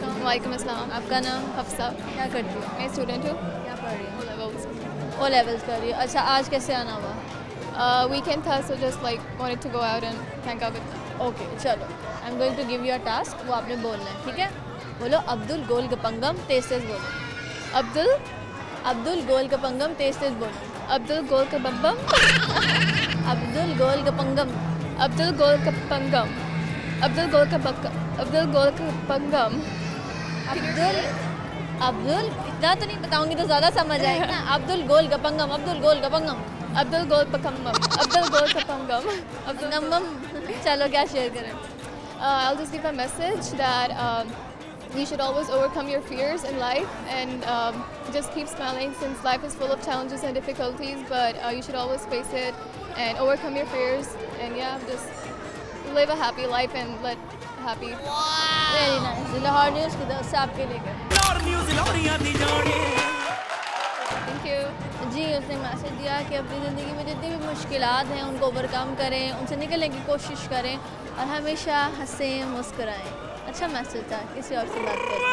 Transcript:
अस्सलाम वालेकुम। अस्सलाम। आपका नाम? हफ्सा। क्या करती हो? मैं स्टूडेंट हूँ। क्या पढ़ रही हो? लेवल्स। ओ लेवल्स कर रही हो। अच्छा, आज कैसे आना हुआ? वीकेंड था, so just like wanted to go out and hang out with them. Okay चलो, I am going to give you a task, वो आपने बोलना है, ठीक है? बोलो अब्दुल गोल गपंगम, तेज तेज बोलो। अब्दुल अब्दुल गोल गपंगम, तेज तेज बोलो। अब्दुल गोल का बब्बम। अब्दुल गोल गपंगम। अब्दुल गोल का पंगम। अब्दुल गोल का बक्का। अब्दुल गोल का पंगम। अब्दुल अब्दुल इतना तो नहीं बताऊंगी तो ज़्यादा समझ आएगी ना। अब्दुल गोल गपंगम, अब्दुल गोल गपंगम। अब्दुल गोल पकम्मम। अब्दुल गोल का पंगम। अब्दुल नम्मम। चलो क्या शेयर करें? I'll just give a message that you should always overcome your fears in life and just keep smiling since life is full of challenges and difficulties, but you should always face it and overcome your fears and yeah, just live a happy life and let happy. Very nice. Lahore news की तरफ से आपके लिए गए। Thank you. जी, उसने message दिया कि अपनी ज़िंदगी में जितनी भी मुश्किलात हैं उनको ओवरकम करें, उनसे निकलने की कोशिश करें और हमेशा हंसें मुस्कुराएं। अच्छा मैसेज था। किसी और से बात करें।